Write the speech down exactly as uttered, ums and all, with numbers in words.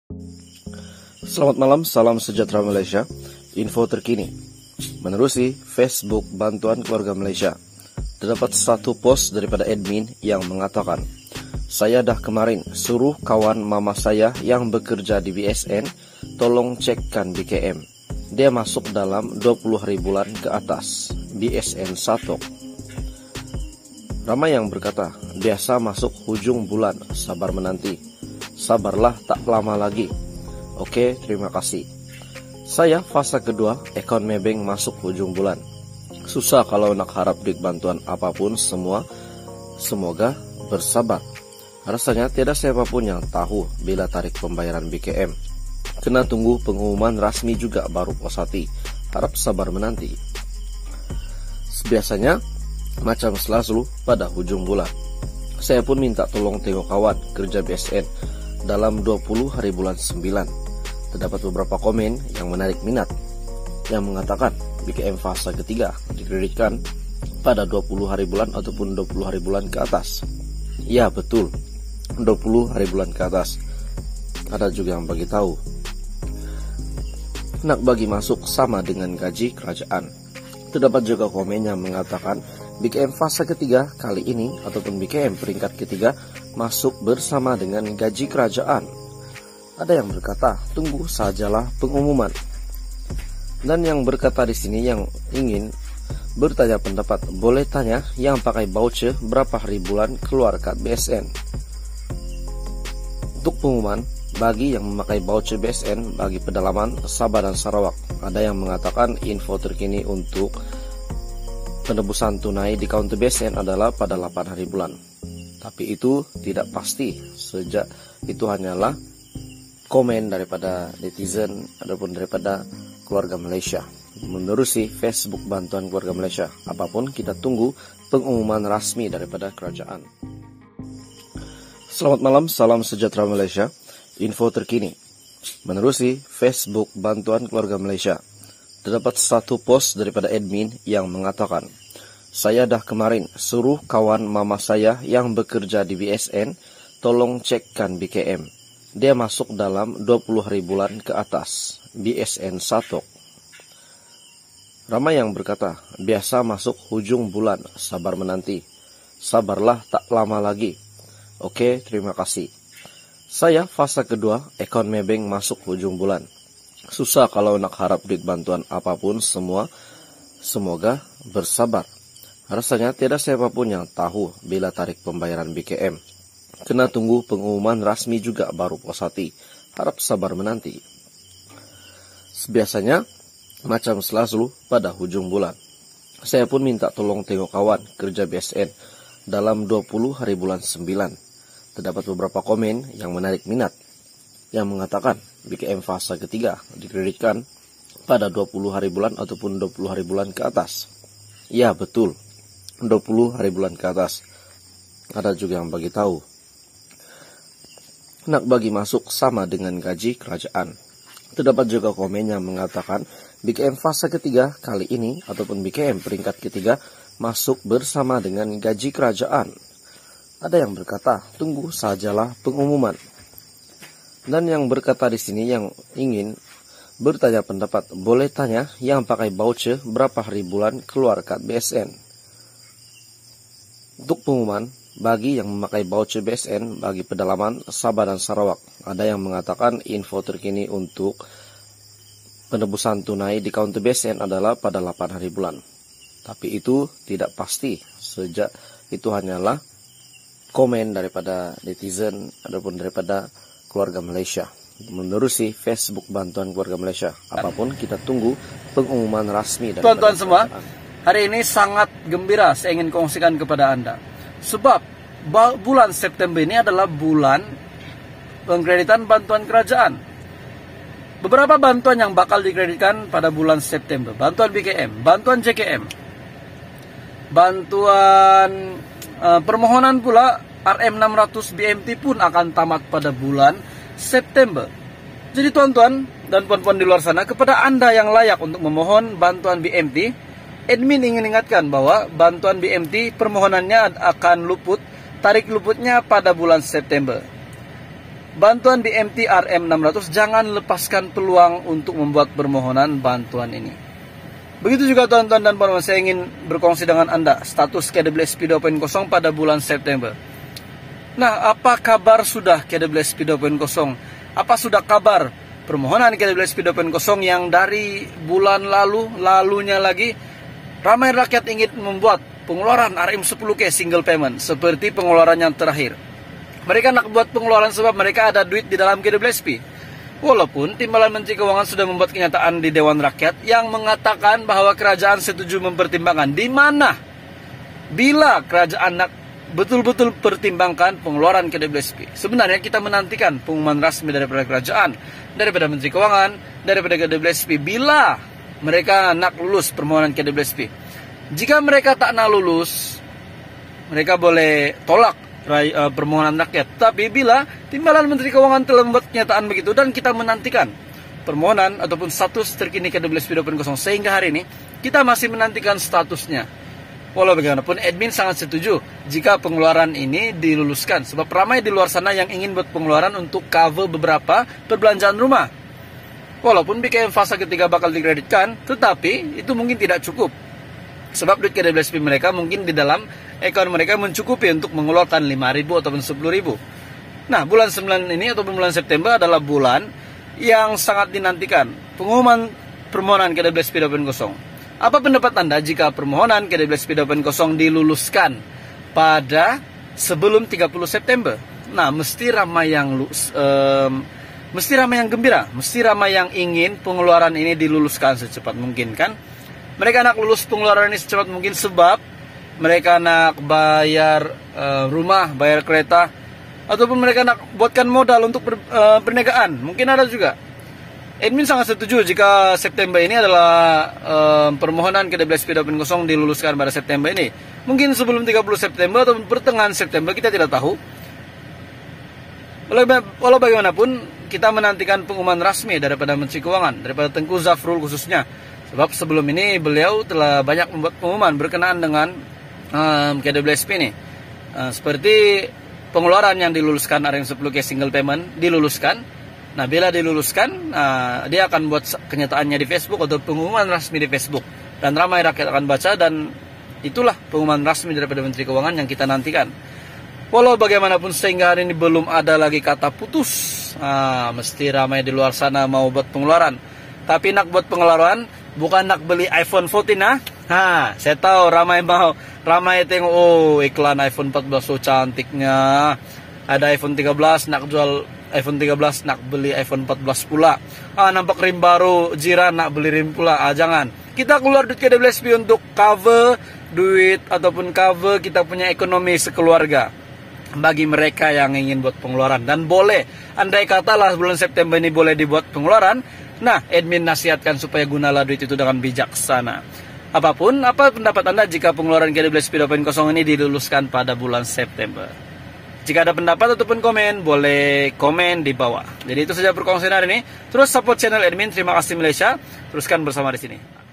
Selamat malam, salam sejahtera Malaysia. Info terkini menerusi Facebook Bantuan Keluarga Malaysia. Terdapat satu post daripada admin yang mengatakan, "Saya dah kemarin suruh kawan mama saya yang bekerja di B S N tolong cekkan B K M. Dia masuk dalam dua puluh hari bulan ke atas, B S N satu." Ramai yang berkata, biasa masuk hujung bulan, sabar menanti. Sabarlah, tak lama lagi. Oke, terima kasih. Saya fase kedua, akun Maybank masuk hujung bulan. Susah kalau nak harap duit bantuan apapun semua. Semoga bersabar. Rasanya tiada siapapun yang tahu bila tarik pembayaran B K M. Kena tunggu pengumuman rasmi juga baru puas hati. Harap sabar menanti. Biasanya macam selalu pada hujung bulan. Saya pun minta tolong tengok kawan kerja B S N dalam dua puluh hari bulan sembilan. Terdapat beberapa komen yang menarik minat yang mengatakan B K M fase ketiga dikreditkan pada dua puluh hari bulan ataupun dua puluh hari bulan ke atas. Ya betul, dua puluh hari bulan ke atas. Ada juga yang bagi tahu nak bagi masuk sama dengan gaji kerajaan. Terdapat juga komen yang mengatakan B K M fase ketiga kali ini ataupun B K M peringkat ketiga masuk bersama dengan gaji kerajaan. Ada yang berkata, tunggu sajalah pengumuman. Dan yang berkata di sini yang ingin bertanya pendapat, boleh tanya yang pakai voucher berapa hari bulan keluar kat B S N. Untuk pengumuman, bagi yang memakai voucher B S N bagi pedalaman Sabah dan Sarawak, ada yang mengatakan info terkini untuk penebusan tunai di kaunter B S N adalah pada delapan hari bulan. Tapi itu tidak pasti, sejak itu hanyalah komen daripada netizen ataupun daripada keluarga Malaysia. Menerusi Facebook Bantuan Keluarga Malaysia, apapun kita tunggu pengumuman rasmi daripada kerajaan. Selamat malam, salam sejahtera Malaysia. Info terkini menerusi Facebook Bantuan Keluarga Malaysia. Terdapat satu post daripada admin yang mengatakan, "Saya dah kemarin suruh kawan mama saya yang bekerja di B S N tolong cekkan B K M. Dia masuk dalam dua puluh hari bulan ke atas, B S N satu." Ramai yang berkata, biasa masuk hujung bulan, sabar menanti. Sabarlah, tak lama lagi. Oke, terima kasih. Saya fase kedua, akun Maybank masuk hujung bulan. Susah kalau nak harap duit bantuan apapun semua. Semoga bersabar. Rasanya tiada siapapun yang tahu bila tarik pembayaran B K M. Kena tunggu pengumuman rasmi juga baru puas hati. Harap sabar menanti. Biasanya macam selalu pada hujung bulan. Saya pun minta tolong tengok kawan kerja B S N dalam dua puluh hari bulan sembilan. Terdapat beberapa komen yang menarik minat yang mengatakan B K M fase ketiga dikreditkan pada dua puluh hari bulan ataupun dua puluh hari bulan ke atas. Ya betul, dua puluh hari bulan ke atas. Ada juga yang bagi tahu nak bagi masuk sama dengan gaji kerajaan. Terdapat juga komen yang mengatakan B K M fase ketiga kali ini ataupun B K M peringkat ketiga masuk bersama dengan gaji kerajaan. Ada yang berkata, tunggu sajalah pengumuman. Dan yang berkata di sini yang ingin bertanya pendapat, boleh tanya yang pakai voucher berapa hari bulan keluar kat B S N. Untuk pengumuman, bagi yang memakai voucher B S N bagi pedalaman Sabah dan Sarawak, ada yang mengatakan info terkini untuk penebusan tunai di kaunter B S N adalah pada delapan hari bulan. Tapi itu tidak pasti, sejak itu hanyalah komen daripada netizen ataupun daripada keluarga Malaysia. Menerusi Facebook Bantuan Keluarga Malaysia, apapun kita tunggu pengumuman rasmi. Tuan-tuan semua, hari ini sangat gembira saya ingin kongsikan kepada Anda. Sebab bulan September ini adalah bulan pengkreditan bantuan kerajaan. Beberapa bantuan yang bakal dikreditkan pada bulan September. Bantuan B K M, bantuan J K M, bantuan uh, permohonan pula R M enam ratus B M T pun akan tamat pada bulan September. Jadi tuan-tuan dan puan-puan di luar sana, kepada Anda yang layak untuk memohon bantuan B M T, admin ingin ingatkan bahwa bantuan B M T permohonannya akan luput, tarik luputnya pada bulan September. bantuan di M T R M enam ratus, jangan lepaskan peluang untuk membuat permohonan bantuan ini. Begitu juga tuan-tuan dan puan-puan, saya ingin berkongsi dengan Anda status K W S P dua titik nol pada bulan September. Nah, apa kabar sudah K W S P dua titik nol? Apa sudah kabar permohonan K W S P dua titik nol yang dari bulan lalu, lalunya lagi, ramai rakyat ingin membuat pengeluaran R M sepuluh K single payment seperti pengeluaran yang terakhir. Mereka nak buat pengeluaran sebab mereka ada duit di dalam K W S P. Walaupun Timbalan Menteri Keuangan sudah membuat kenyataan di Dewan Rakyat yang mengatakan bahwa kerajaan setuju mempertimbangkan di mana bila kerajaan nak betul-betul pertimbangkan pengeluaran K W S P. Sebenarnya kita menantikan pengumuman resmi daripada kerajaan, daripada Menteri Keuangan, daripada K W S P bila mereka nak lulus permohonan K W S P. Jika mereka tak nak lulus, mereka boleh tolak uh, permohonan rakyat. Tapi bila Timbalan Menteri Keuangan telah membuat kenyataan begitu dan kita menantikan permohonan ataupun status terkini K W S P dua titik nol sehingga hari ini, kita masih menantikan statusnya. Walau bagaimanapun, admin sangat setuju jika pengeluaran ini diluluskan. Sebab ramai di luar sana yang ingin buat pengeluaran untuk cover beberapa perbelanjaan rumah. Walaupun B K M fase ketiga bakal dikreditkan, tetapi itu mungkin tidak cukup. Sebab duit K W S P mereka mungkin di dalam account mereka mencukupi untuk mengeluarkan lima ribu ataupun sepuluh ribu. Nah, bulan sembilan ini ataupun bulan September adalah bulan yang sangat dinantikan pengumuman permohonan K W S P dua titik nol. Apa pendapat Anda jika permohonan K W S P dua titik nol diluluskan pada sebelum tiga puluh September? Nah, mesti ramai yang um, mesti ramai yang gembira, mesti ramai yang ingin pengeluaran ini diluluskan secepat mungkin, kan? Mereka nak lulus pengeluaran ini secepat mungkin sebab mereka nak bayar uh, rumah, bayar kereta, ataupun mereka nak buatkan modal untuk ber, uh, perniagaan. Mungkin ada juga. Admin sangat setuju jika September ini adalah uh, permohonan K W S P dua titik nol diluluskan pada September ini. Mungkin sebelum tiga puluh September ataupun pertengahan September, kita tidak tahu. Walau bagaimanapun, kita menantikan pengumuman resmi daripada Menteri Keuangan, daripada Tengku Zafrul khususnya. Sebab sebelum ini beliau telah banyak membuat pengumuman berkenaan dengan um, K W S P ini. Uh, seperti pengeluaran yang diluluskan R M sepuluh K single payment diluluskan. Nah, bila diluluskan, uh, dia akan buat kenyataannya di Facebook atau pengumuman resmi di Facebook. Dan ramai rakyat akan baca dan itulah pengumuman resmi daripada Menteri Keuangan yang kita nantikan. Walau bagaimanapun sehingga hari ini belum ada lagi kata putus. Uh, mesti ramai di luar sana mau buat pengeluaran. Tapi nak buat pengeluaran, bukan nak beli iPhone empat belas, ha? Ha, saya tahu ramai mau, ramai tengok, oh iklan iPhone empat belas, so cantiknya. Ada iPhone tiga belas, nak jual iPhone tiga belas, nak beli iPhone empat belas pula. Ah, nampak rim baru, jiran nak beli rim pula. Ah, jangan. Kita keluar duit K W S P untuk cover duit ataupun cover kita punya ekonomi sekeluarga. Bagi mereka yang ingin buat pengeluaran. Dan boleh, andai katalah bulan September ini boleh dibuat pengeluaran, nah, admin nasihatkan supaya gunalah duit itu dengan bijaksana. Apapun, apa pendapat Anda jika pengeluaran K W S P dua titik nol ini diluluskan pada bulan September? Jika ada pendapat ataupun komen, boleh komen di bawah. Jadi itu saja perkongsian hari ini. Terus support channel admin. Terima kasih Malaysia. Teruskan bersama di sini.